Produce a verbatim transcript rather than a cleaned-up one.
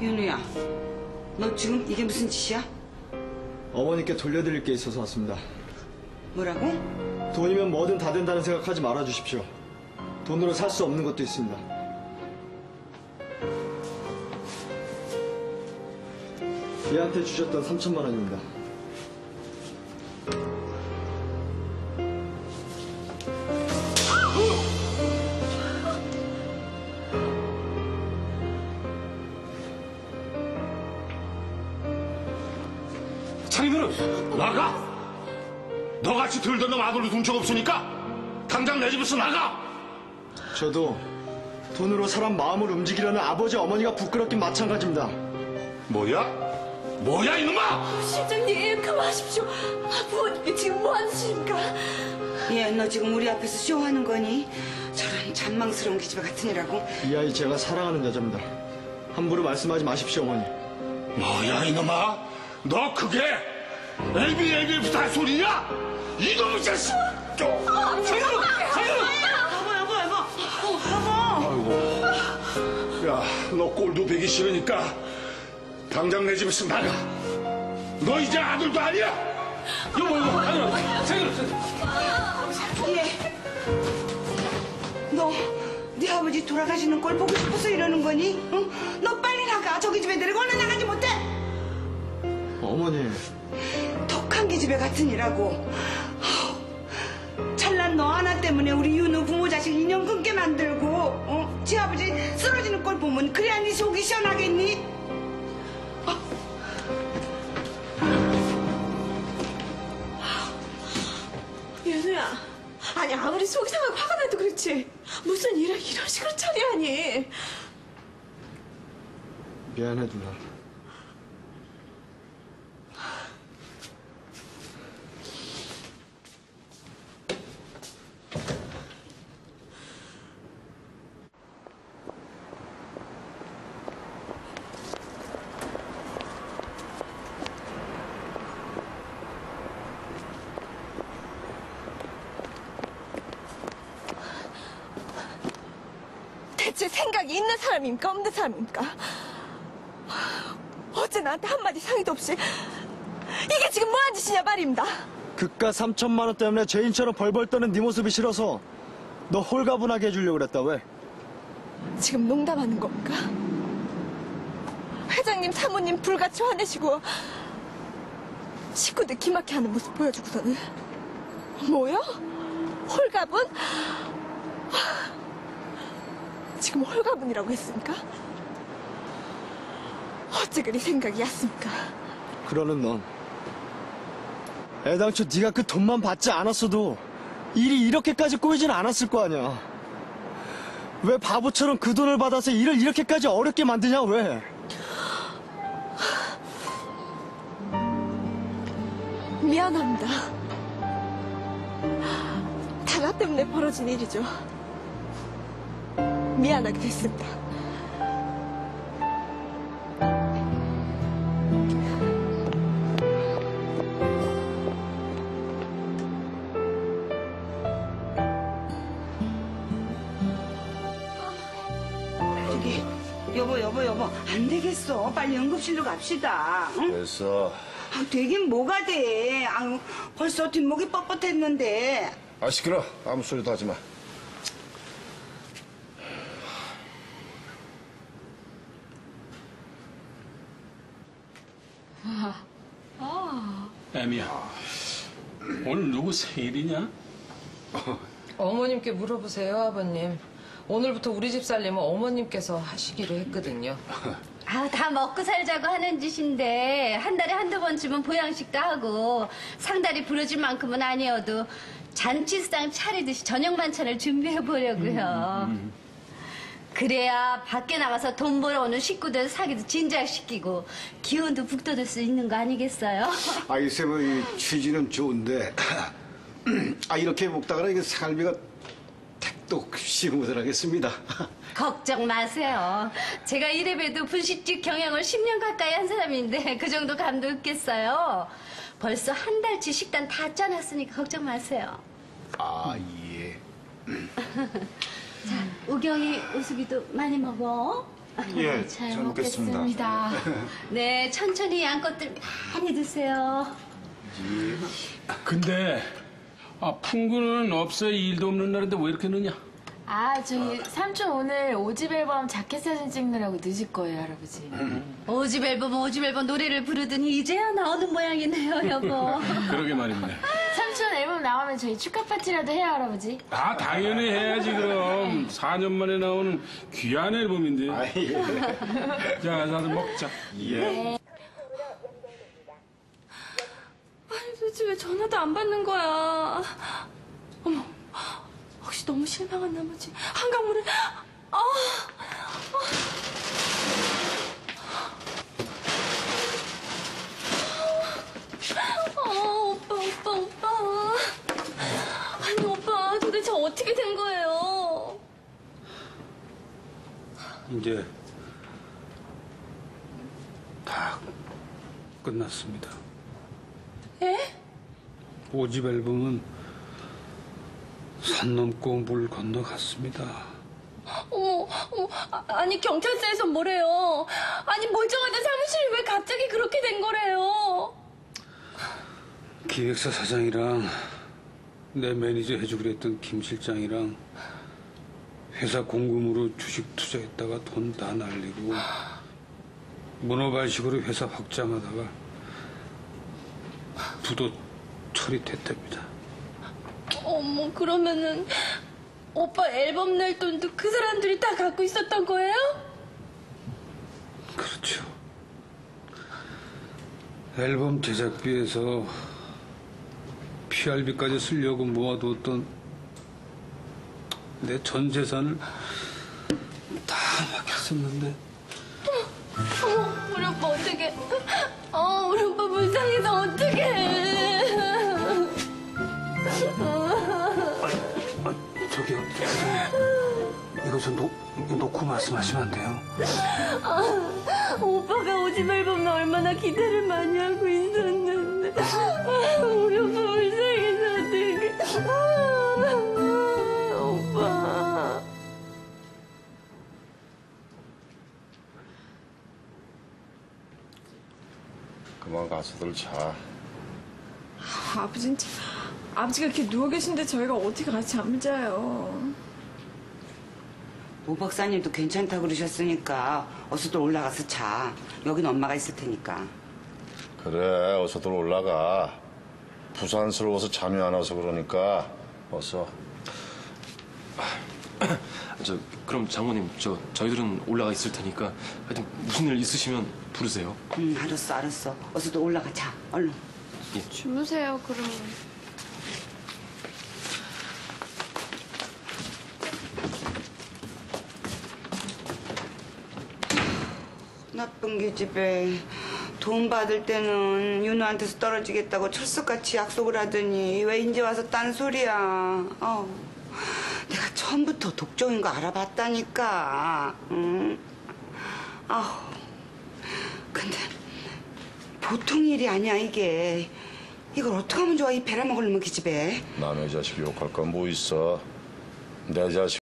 윤우야, 너 지금 이게 무슨 짓이야? 어머니께 돌려드릴 게 있어서 왔습니다. 뭐라고? 돈이면 뭐든 다 된다는 생각하지 말아주십시오. 돈으로 살 수 없는 것도 있습니다. 얘한테 주셨던 삼천만 원입니다. 자기들은 나가! 너같이 들던 놈 아들로 둔적 없으니까 당장 내 집에서 나가! 저도 돈으로 사람 마음을 움직이려는 아버지 어머니가 부끄럽긴 마찬가지입니다. 뭐야? 뭐야 이놈아! 실장님 그만하십시오. 아, 부모님이 지금 뭐 하는 짓입니까? 얘, 너 지금 우리 앞에서 쇼하는 거니? 저런 잔망스러운 기집애 같은 이라고. 이 아이 제가 사랑하는 여자입니다. 함부로 말씀하지 마십시오, 어머니. 뭐야 이놈아? 너 그게 엘비 엘비부터 할 소리냐? 이놈의 자식! 자기들! 자기들! 여보, 여보, 여보. 어, 여보. 야, 너 꼴도 보기 싫으니까 당장 내 집에서 나가. 너 이제 아들도 아니야. 여보, 여보, 아니야. 자기들. 얘, 너, 네 아버지 돌아가시는 걸 보고 싶어서 이러는 거니? 응? 너 빨리 나가. 저 기집애 데리고 얼른 나가지 못해? 어머니. 독한 기집애 같은 이라고. 잘난 너 하나 때문에 우리 윤우 부모 자식 인연 끊게 만들고, 어? 지 아버지 쓰러지는 꼴 보면 그래야 네 속이 시원하겠니? 어? 윤우야, 아니 아무리 속이 상하고 화가 나도 그렇지 무슨 일을 이런 식으로 처리하니? 미안해, 누나. 대체 생각이 있는 사람입니까? 없는 사람입니까? 어째 나한테 한마디 상의도 없이 이게 지금 뭐하는 짓이냐 말입니다. 그깟 삼천만 원 때문에 죄인처럼 벌벌 떠는 네 모습이 싫어서 너 홀가분하게 해주려고 그랬다. 왜? 지금 농담하는 겁니까? 회장님 사모님 불같이 화내시고 식구들 기막혀 하는 모습 보여주고서는 뭐요? 홀가분? 지금 홀가분이라고 했습니까? 어째 그리 생각이 얕습니까? 그러는 넌 애당초 네가 그 돈만 받지 않았어도 일이 이렇게까지 꼬이진 않았을 거 아니야. 왜 바보처럼 그 돈을 받아서 일을 이렇게까지 어렵게 만드냐, 왜? 미안합니다. 다 나 때문에 벌어진 일이죠. 미안하게 됐습니다. 저기, 여보, 여보, 여보. 안 되겠어. 빨리 응급실로 갑시다. 응? 됐어. 아, 되긴 뭐가 돼. 아유, 벌써 뒷목이 뻣뻣했는데. 아, 시끄러. 아무 소리도 하지 마. 애미야, 오늘 누구 생일이냐? 어머님께 물어보세요, 아버님. 오늘부터 우리 집 살림은 어머님께서 하시기로 했거든요. 아, 다 먹고 살자고 하는 짓인데 한 달에 한두 번쯤은 보양식도 하고 상다리 부러질 만큼은 아니어도 잔치상 차리듯이 저녁 반찬을 준비해 보려고요. 음, 음, 음. 그래야 밖에 나가서 돈 벌어오는 식구들 사기도 진작시키고 기운도 북돋을 수 있는 거 아니겠어요? 아, 글쎄, 뭐, 이 취지는 좋은데, 아, 이렇게 먹다가 이게 삶이가 택도 없이 못하겠습니다. 걱정 마세요. 제가 이래봬도 분식집 경영을 십 년 가까이 한 사람인데 그 정도 감도 없겠어요. 벌써 한 달치 식단 다 짜놨으니까 걱정 마세요. 아, 예. 자, 우경이, 우수기도 많이 먹어. 예, 잘 먹겠습니다. 네, 천천히 양껏들 많이 드세요. 근데 아, 풍구는 없어 일도 없는 날인데 왜 이렇게 늦냐? 아, 저기 삼촌 오늘 오집 앨범 자켓 사진 찍느라고 늦을 거예요, 할아버지. 오집 앨범, 오집 앨범 노래를 부르더니 이제야 나오는 모양이네요, 여보. 그러게 말입니다. 삼촌 앨범 나오면 저희 축하 파티라도 해요, 할아버지. 아 당연히 해야지 그럼. 사 년 만에 나오는 귀한 앨범인데. 아, 예. 자, 다들 먹자. 예. 아니, 도대체 왜 전화도 안 받는 거야? 어머, 혹시 너무 실망한 나머지 한강물을... 아, 아, 오빠, 오빠, 오빠. 아니, 오빠, 도대체 어떻게 된 거예요? 이제 다 끝났습니다. 예? 오집 앨범은 산 넘고 물 건너갔습니다. 어머, 어머, 아, 아니 경찰서에서 뭐래요? 아니 멀쩡하던 사무실이 왜 갑자기 그렇게 된 거래요? 기획사 사장이랑 내 매니저 해주기로 했던 김 실장이랑 회사 공금으로 주식 투자했다가 돈 다 날리고 문어발식으로 회사 확장하다가 부도 처리됐답니다. 어머, 그러면은 오빠 앨범 낼 돈도 그 사람들이 다 갖고 있었던 거예요? 그렇죠. 앨범 제작비에서 피알비까지 쓰려고 모아두었던 내 전 재산을 다 맡겼었는데. 어머, 우리 오빠 어떡해. 어, 우리 오빠 불쌍해서 어떡해. 저기요, 이거 좀 놓, 놓고 말씀하시면 안 돼요? 아, 오빠가 오집 앨범 얼마나 기대를 많이 하고 있었는데. 아, 우리 오빠 불쌍해서 어떡해. 아, 오빠. 그만 가서들 자. 아, 아버지, 아버지가 이렇게 누워 계신데 저희가 어떻게 같이 잠을 자요? 오 박사님도 괜찮다 그러셨으니까 어서들 올라가서 자. 여긴 엄마가 있을 테니까. 그래, 어서들 올라가. 부산스러워서 잠이 안 와서 그러니까 어서. 저 그럼 장모님 저 저희들은 올라가 있을 테니까 하여튼 무슨 일 있으시면 부르세요. 응, 알았어, 알았어. 어서들 올라가 자. 얼른. 주무세요, 그럼. 나쁜 계집애. 돈 받을 때는 윤우한테서 떨어지겠다고 철석같이 약속을 하더니 왜 이제 와서 딴소리야. 어우, 내가 처음부터 독종인 거 알아봤다니까. 응? 아우, 근데 보통 일이 아니야 이게. 이걸 어떻게 하면 좋아, 이 베라먹으려면 계집애. 남의 자식 욕할 건 뭐 있어. 내 자식